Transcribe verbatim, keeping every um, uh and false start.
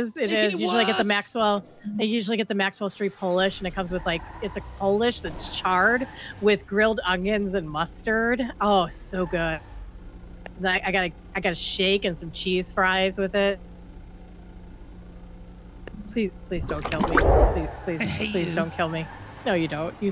It is. Usually I get the Maxwell. I usually get the Maxwell Street Polish, and it comes with like it's a Polish that's charred with grilled onions and mustard. Oh, so good. I, I gotta, I gotta shake and some cheese fries with it. Please, please don't kill me. Please, please, please don't kill me. No, you don't. You